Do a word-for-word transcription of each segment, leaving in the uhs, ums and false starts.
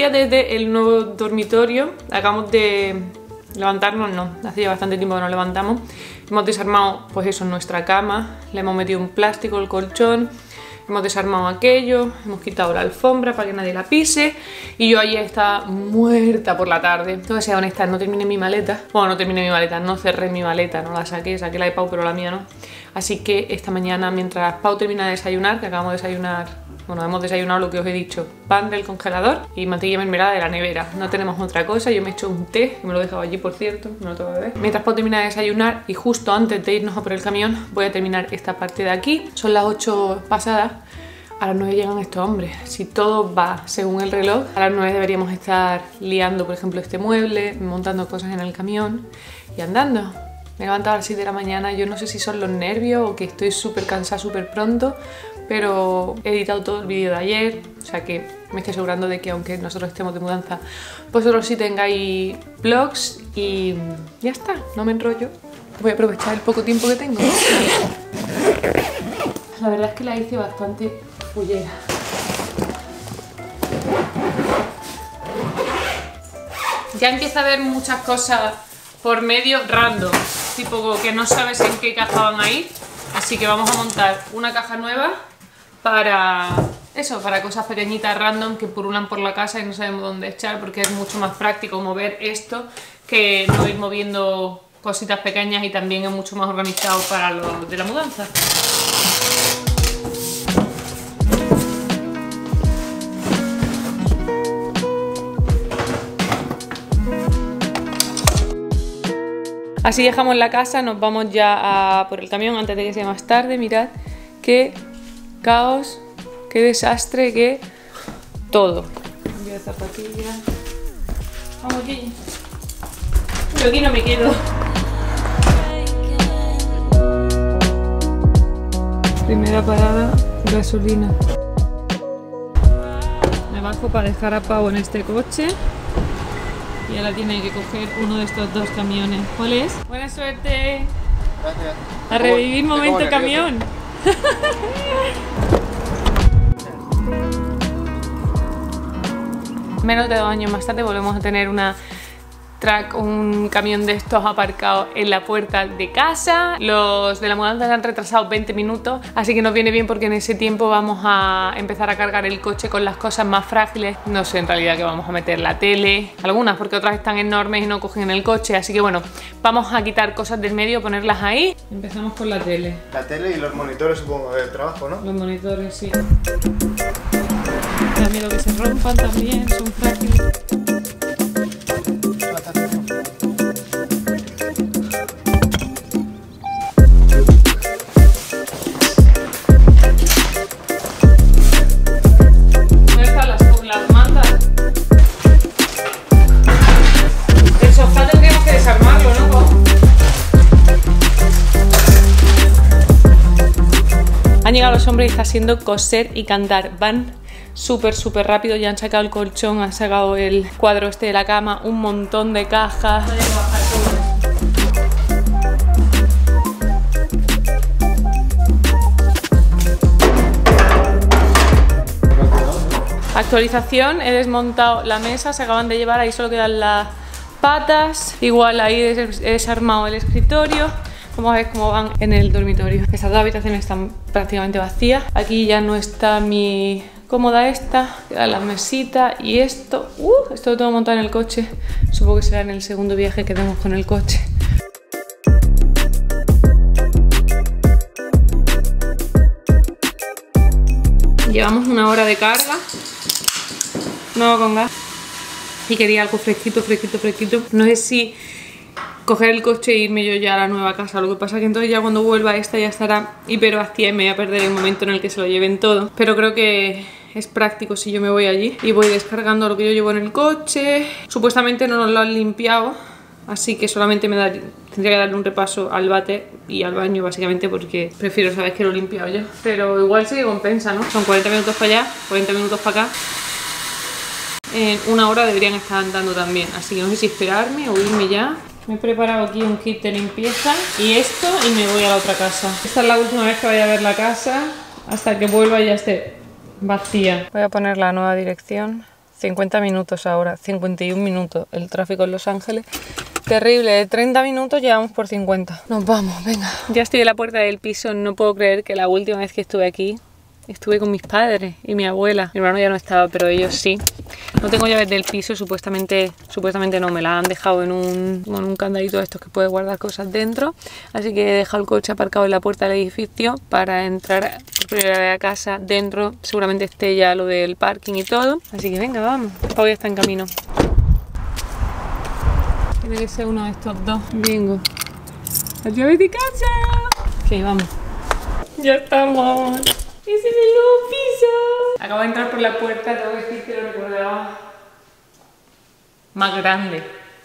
fotografía desde el nuevo dormitorio. Acabamos de levantarnos, no, hace ya bastante tiempo que nos levantamos. Hemos desarmado, pues eso, nuestra cama, le hemos metido un plástico, el colchón, hemos desarmado aquello, hemos quitado la alfombra para que nadie la pise y yo ayer estaba muerta por la tarde. Tengo que ser honesta, no terminé mi maleta. Bueno, no terminé mi maleta, no cerré mi maleta, no la saqué, saqué la de Pau, pero la mía no. Así que esta mañana, mientras Pau termina de desayunar, que acabamos de desayunar, bueno, hemos desayunado lo que os he dicho, pan del congelador y mantequilla mermelada de la nevera. No tenemos otra cosa, yo me he hecho un té, que me lo he dejado allí, por cierto, no lo tengo que beber. Mientras Pau termina de desayunar y justo antes de irnos a por el camión, voy a terminar esta parte de aquí. Son las ocho pasadas. A las nueve llegan estos hombres. Si todo va según el reloj, a las nueve deberíamos estar liando, por ejemplo, este mueble, montando cosas en el camión y andando. Me he levantado a las siete de la mañana, yo no sé si son los nervios o que estoy súper cansada súper pronto, pero he editado todo el vídeo de ayer, o sea que me estoy asegurando de que aunque nosotros estemos de mudanza, vosotros sí tengáis vlogs y ya está, no me enrollo. Voy a aprovechar el poco tiempo que tengo. La verdad es que la hice bastante fullera. Ya empieza a haber muchas cosas por medio random, tipo que no sabes en qué caja van a ir, así que vamos a montar una caja nueva para eso, para cosas pequeñitas random que purulan por la casa y no sabemos dónde echar, porque es mucho más práctico mover esto que no ir moviendo cositas pequeñas y también es mucho más organizado para los de la mudanza. Así dejamos la casa, nos vamos ya a por el camión antes de que sea más tarde. Mirad qué caos, qué desastre, qué todo. Cambio de zapatillas. Vamos, Gigi. Yo aquí no me quedo. Primera parada, gasolina. Me bajo para dejar a Pau en este coche. Y ahora tiene que coger uno de estos dos camiones. ¿Cuál es? Buena suerte. Gracias. A revivir momento camión. Menos de dos años más tarde volvemos a tener una track, un camión de estos aparcado en la puerta de casa. Los de la mudanza se han retrasado veinte minutos, así que nos viene bien porque en ese tiempo vamos a empezar a cargar el coche con las cosas más frágiles. No sé en realidad que vamos a meter la tele, algunas porque otras están enormes y no cogen en el coche, así que bueno, vamos a quitar cosas del medio, ponerlas ahí. Empezamos con la tele. La tele y los monitores, supongo, del trabajo, ¿no? Los monitores, sí. Da miedo que se rompan también, son frágiles. Han llegado los hombres y está haciendo coser y cantar. Van súper súper rápido, ya han sacado el colchón, han sacado el cuadro este de la cama, un montón de cajas. Actualización, he desmontado la mesa, se acaban de llevar, ahí solo quedan las patas. Igual ahí he desarmado el escritorio. Vamos a ver cómo van en el dormitorio. Estas dos habitaciones están prácticamente vacías. Aquí ya no está mi cómoda esta, quedan las mesitas y esto. Uh, esto lo tengo montado en el coche. Supongo que será en el segundo viaje que demos con el coche. Llevamos una hora de carga. No con gas. Y quería algo fresquito, fresquito, fresquito. No sé si coger el coche e irme yo ya a la nueva casa. Lo que pasa es que entonces ya cuando vuelva esta ya estará hiper vacía y me voy a perder el momento en el que se lo lleven todo. Pero creo que es práctico si yo me voy allí y voy descargando lo que yo llevo en el coche. Supuestamente no nos lo han limpiado, así que solamente me da, tendría que darle un repaso al váter y al baño básicamente porque prefiero saber que lo he limpiado yo. Pero igual sí que compensa, ¿no? Son cuarenta minutos para allá, cuarenta minutos para acá. En una hora deberían estar andando también, así que no sé si esperarme o irme ya. Me he preparado aquí un kit de limpieza y esto y me voy a la otra casa. Esta es la última vez que vaya a ver la casa hasta que vuelva y ya esté vacía. Voy a poner la nueva dirección. cincuenta minutos ahora, cincuenta y un minutos el tráfico en Los Ángeles. Terrible, de treinta minutos llevamos por cincuenta. Nos vamos, venga. Ya estoy en la puerta del piso, no puedo creer que la última vez que estuve aquí estuve con mis padres y mi abuela. Mi hermano ya no estaba, pero ellos sí. No tengo llaves del piso, supuestamente supuestamente no, me la han dejado en un, en un candadito de estos que puedes guardar cosas dentro. Así que he dejado el coche aparcado en la puerta del edificio para entrar por primera vez a casa. Dentro seguramente esté ya lo del parking y todo. Así que venga, vamos. Hoy está en camino. Tiene que ser uno de estos dos. Bingo. ¡La llave de casa! Ok, vamos. Ya estamos. ¡Ese es el nuevo piso! Acabo de entrar por la puerta, tengo que decir que lo recordaba más grande.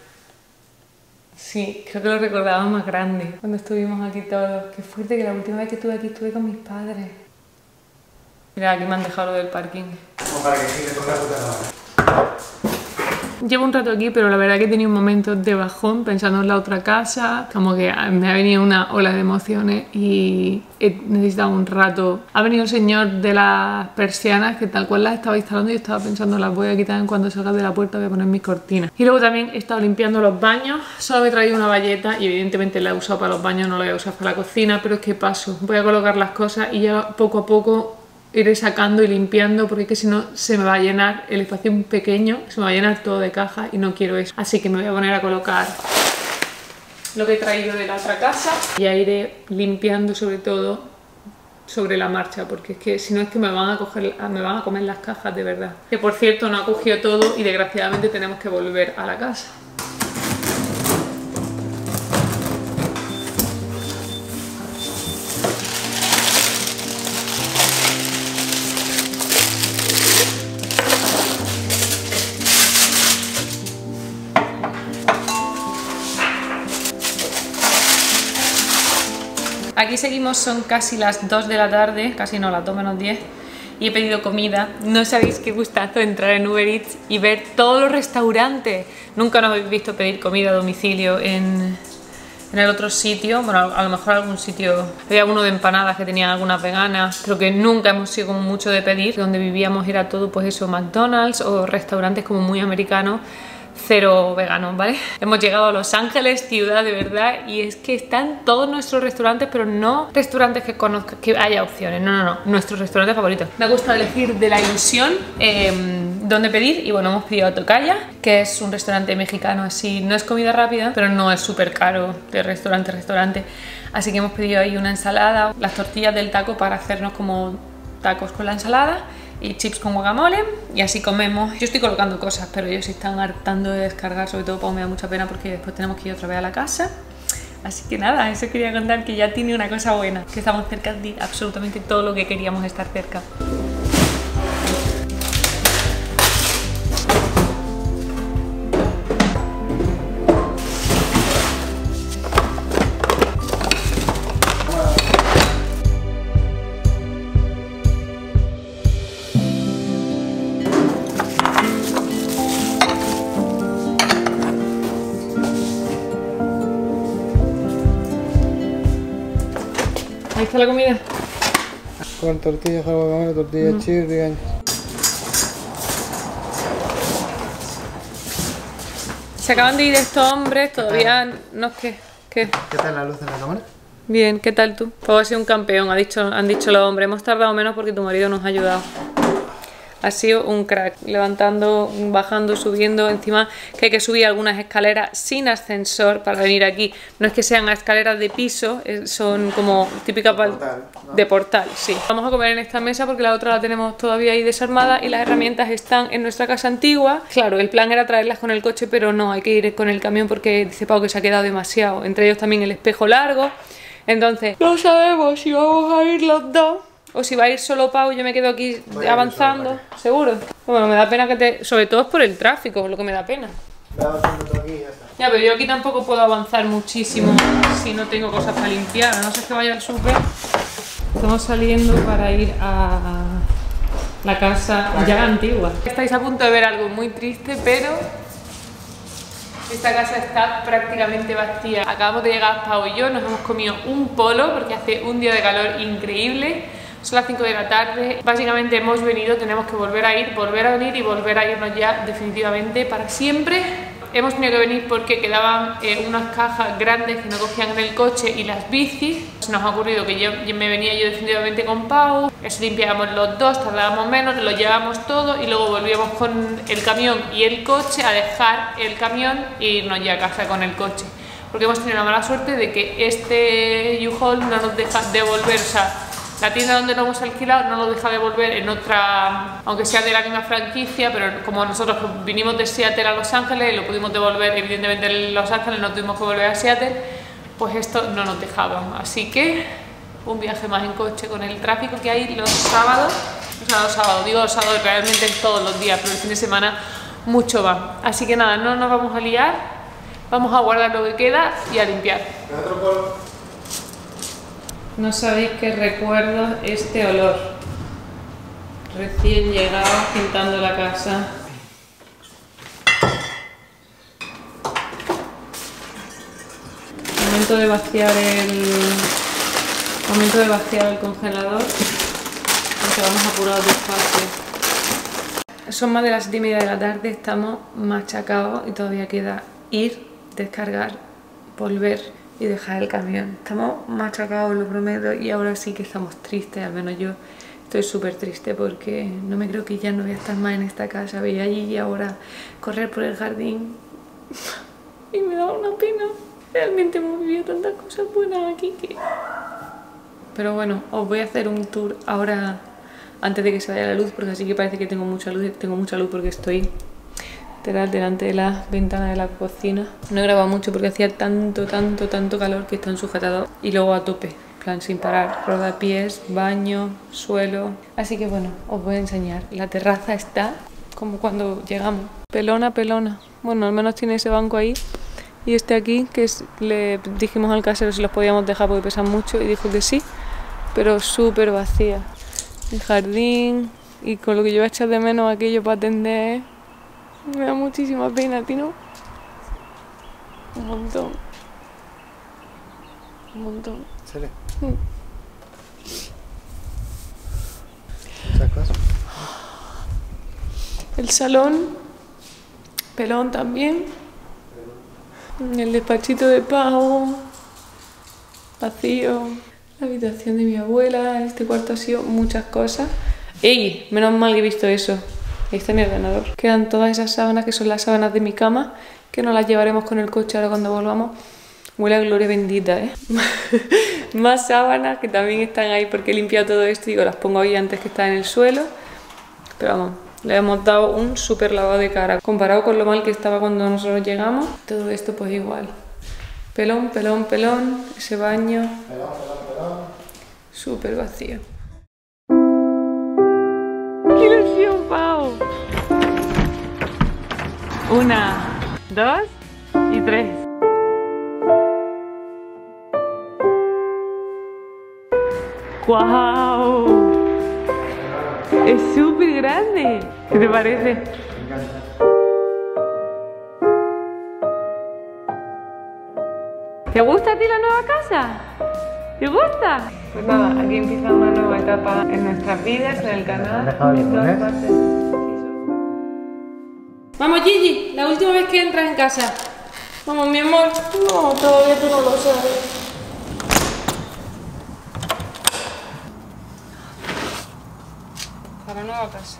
Sí, creo que lo recordaba más grande cuando estuvimos aquí todos. Qué fuerte que la última vez que estuve aquí estuve con mis padres. Mira, aquí me han dejado lo del parking. Como para que sigas con la puta cámara. Llevo un rato aquí, pero la verdad que he tenido un momento de bajón pensando en la otra casa. Como que me ha venido una ola de emociones y he necesitado un rato. Ha venido el señor de las persianas que tal cual las estaba instalando y yo estaba pensando las voy a quitar en cuanto salga de la puerta, voy a poner mis cortinas. Y luego también he estado limpiando los baños. Solo me he traído una bayeta y evidentemente la he usado para los baños, no la voy a usar para la cocina, pero es que paso. Voy a colocar las cosas y ya poco a poco iré sacando y limpiando porque es que si no se me va a llenar el espacio pequeño, se me va a llenar todo de caja y no quiero eso. Así que me voy a poner a colocar lo que he traído de la otra casa y ya iré limpiando sobre todo sobre la marcha porque es que si no es que me van a coger, me van a comer las cajas de verdad. Que por cierto no ha cogido todo y desgraciadamente tenemos que volver a la casa. Aquí seguimos, son casi las dos de la tarde, casi no, las dos menos diez y he pedido comida. No sabéis qué gustazo entrar en Uber Eats y ver todos los restaurantes. Nunca nos habéis visto pedir comida a domicilio en, en el otro sitio. Bueno, a lo mejor algún sitio, había uno de empanadas que tenían algunas veganas, pero que nunca hemos sido como mucho de pedir. Donde vivíamos era todo pues eso, McDonald's o restaurantes como muy americanos. Cero veganos, ¿vale? Hemos llegado a Los Ángeles, ciudad de verdad, y es que están todos nuestros restaurantes, pero no restaurantes que conozca, que haya opciones, no, no, no, nuestros restaurantes favoritos. Me ha gustado elegir de la ilusión eh, dónde pedir, y bueno, hemos pedido a Tocaya, que es un restaurante mexicano así, no es comida rápida, pero no es súper caro de restaurante a restaurante, así que hemos pedido ahí una ensalada, las tortillas del taco para hacernos como tacos con la ensalada, y chips con guacamole y así comemos. Yo estoy colocando cosas, pero ellos se están hartando de descargar, sobre todo porque me da mucha pena porque después tenemos que ir otra vez a la casa. Así que nada, eso quería contar, que ya tiene una cosa buena, que estamos cerca de absolutamente todo lo que queríamos estar cerca. Ahí está la comida. Con tortillas, guacamole, tortillas, mm. chirri. Se acaban de ir estos hombres, todavía no es que... ¿Qué? ¿Qué tal la luz en la cámara? Bien, ¿qué tal tú? Pues ha sido un campeón, ha dicho, han dicho los hombres. Hemos tardado menos porque tu marido nos ha ayudado. Ha sido un crack, levantando, bajando, subiendo. Encima que hay que subir algunas escaleras sin ascensor para venir aquí. No es que sean escaleras de piso, son como típicas de portal, ¿no? De portal, sí. Vamos a comer en esta mesa porque la otra la tenemos todavía ahí desarmada y las herramientas están en nuestra casa antigua. Claro, el plan era traerlas con el coche, pero no, hay que ir con el camión porque dice Pau que se ha quedado demasiado. Entre ellos también el espejo largo. Entonces, no sabemos si vamos a ir los dos o si va a ir solo Pau y yo me quedo aquí Voy avanzando, seguro. Bueno, me da pena que te... Sobre todo es por el tráfico, lo que me da pena. Aquí, ya, está. Ya, pero yo aquí tampoco puedo avanzar muchísimo si no tengo cosas para limpiar. A no ser que vaya al súper. Estamos saliendo para ir a la casa ya antigua. Estáis a punto de ver algo muy triste, pero esta casa está prácticamente vacía. Acabamos de llegar Pau y yo, nos hemos comido un polo porque hace un día de calor increíble. Son las cinco de la tarde, básicamente hemos venido, tenemos que volver a ir, volver a venir y volver a irnos ya definitivamente para siempre. Hemos tenido que venir porque quedaban eh, unas cajas grandes que no cogían en el coche y las bicis. Se nos ha ocurrido que yo, yo me venía yo definitivamente con Pau, eso limpiábamos los dos, tardábamos menos, lo llevábamos todo y luego volvíamos con el camión y el coche a dejar el camión e irnos ya a casa con el coche. Porque hemos tenido la mala suerte de que este U-Haul no nos deja devolver, o sea, la tienda donde lo hemos alquilado no lo deja devolver en otra, aunque sea de la misma franquicia, pero como nosotros vinimos de Seattle a Los Ángeles y lo pudimos devolver evidentemente en Los Ángeles, no tuvimos que volver a Seattle, pues esto no nos dejaban. Así que un viaje más en coche con el tráfico que hay los sábados, o sea, los sábados, digo los sábados, realmente todos los días, pero el fin de semana mucho más. Así que nada, no nos vamos a liar, vamos a guardar lo que queda y a limpiar. No sabéis qué recuerdo este olor. Recién llegado, pintando la casa. Momento de vaciar el... Momento de vaciar el congelador. Porque vamos apurados despacio. Son más de las siete y media de la tarde, estamos machacados y todavía queda ir, descargar, volver y dejar el camión. Estamos machacados, lo prometo, y ahora sí que estamos tristes, al menos yo estoy súper triste porque no me creo que ya no voy a estar más en esta casa. Veía allí y ahora correr por el jardín y me da una pena. Realmente hemos vivido tantas cosas buenas aquí que... Pero bueno, os voy a hacer un tour ahora antes de que se vaya la luz, porque así que parece que tengo mucha luz. Tengo mucha luz porque estoy delante de la ventana de la cocina. No he grabado mucho porque hacía tanto, tanto, tanto calor que están sujetados y luego a tope, en plan sin parar, rodapiés, baño, suelo. Así que bueno, os voy a enseñar. La terraza está como cuando llegamos, pelona, pelona. Bueno, al menos tiene ese banco ahí y este aquí, que es, le dijimos al casero si los podíamos dejar porque pesan mucho y dijo que sí, pero súper vacía. El jardín, y con lo que yo voy a echar de menos aquello para atender. Me da muchísima pena, ¿a ti no? Un montón. Un montón. ¿Sale? Mm. ¿Sacas? El salón, pelón también. El despachito de Pau, vacío. La habitación de mi abuela. Este cuarto ha sido muchas cosas. ¡Ey! Menos mal que he visto eso. Ahí está mi ordenador. Quedan todas esas sábanas que son las sábanas de mi cama, que nos las llevaremos con el coche ahora cuando volvamos. Huele a gloria bendita, ¿eh? Más sábanas que también están ahí porque he limpiado todo esto. Digo, las pongo ahí antes que está en el suelo. Pero vamos, le hemos dado un súper lavado de cara. Comparado con lo mal que estaba cuando nosotros llegamos, todo esto pues igual. Pelón, pelón, pelón. Ese baño. Pelón, pelón, pelón. Súper vacío. ¡Qué ilusión, Pau! Una, dos y tres. ¡Guau! Es súper grande. ¿Qué te parece? Me encanta. ¿Te gusta a ti la nueva casa? ¿Te gusta? Pues nada, aquí empieza una nueva etapa en nuestras vidas, en el canal, en todas partes. Vamos, Gigi, la última vez que entras en casa. Vamos, mi amor. No, todavía tú no lo sabes. Para nueva casa.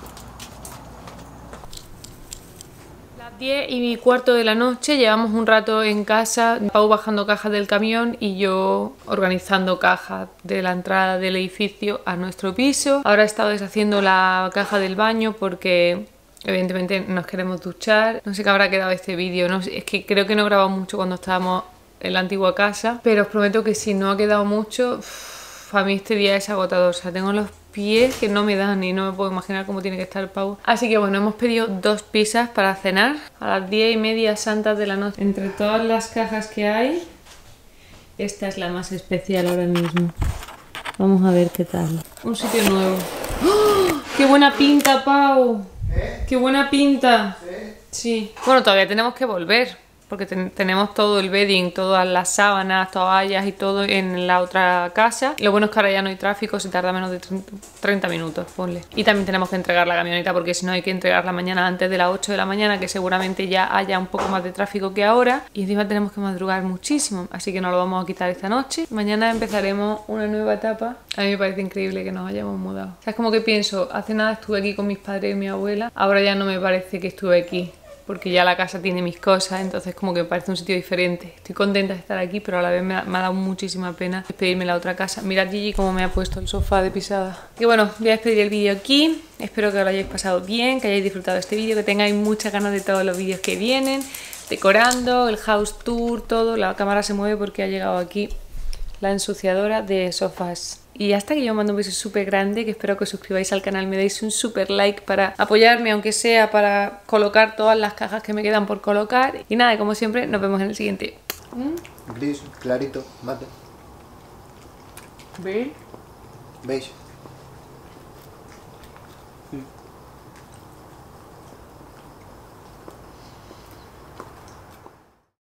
Las diez y cuarto de la noche, llevamos un rato en casa, Pau bajando cajas del camión y yo organizando cajas de la entrada del edificio a nuestro piso. Ahora he estado deshaciendo la caja del baño porque evidentemente nos queremos duchar. No sé qué habrá quedado este vídeo, no sé, es que creo que no he grabado mucho cuando estábamos en la antigua casa, pero os prometo que si no ha quedado mucho, uff, a mí este día es agotador. O sea, tengo los pies que no me dan y no me puedo imaginar cómo tiene que estar Pau. Así que bueno, hemos pedido dos pizzas para cenar a las diez y media santas de la noche. Entre todas las cajas que hay, esta es la más especial ahora mismo. Vamos a ver qué tal. Un sitio nuevo. ¡Oh! ¡Qué buena pinta, Pau! ¿Qué? ¡Qué buena pinta! ¿Sí? Sí. Bueno, todavía tenemos que volver. porque ten tenemos todo el bedding, todas las sábanas, toallas y todo en la otra casa. Lo bueno es que ahora ya no hay tráfico, se tarda menos de treinta minutos, ponle. Y también tenemos que entregar la camioneta porque si no hay que entregarla mañana antes de las ocho de la mañana, que seguramente ya haya un poco más de tráfico que ahora. Y encima tenemos que madrugar muchísimo, así que no lo vamos a quitar esta noche. Mañana empezaremos una nueva etapa. A mí me parece increíble que nos hayamos mudado. O sea, es como que pienso, hace nada estuve aquí con mis padres y mi abuela, ahora ya no me parece que estuve aquí, porque ya la casa tiene mis cosas, entonces como que me parece un sitio diferente. Estoy contenta de estar aquí, pero a la vez me ha, me ha dado muchísima pena despedirme de la otra casa. Mirad Gigi cómo me ha puesto el sofá de pisada. Y bueno, voy a despedir el vídeo aquí. Espero que lo hayáis pasado bien, que hayáis disfrutado de este vídeo, que tengáis muchas ganas de todos los vídeos que vienen, decorando, el house tour, todo. La cámara se mueve porque ha llegado aquí la ensuciadora de sofás. Y hasta que yo os mando un beso súper grande, que espero que os suscribáis al canal, me deis un súper like para apoyarme, aunque sea para colocar todas las cajas que me quedan por colocar. Y nada, como siempre, nos vemos en el siguiente. Gris, clarito, mate. ¿Veis? ¿Veis? Sí.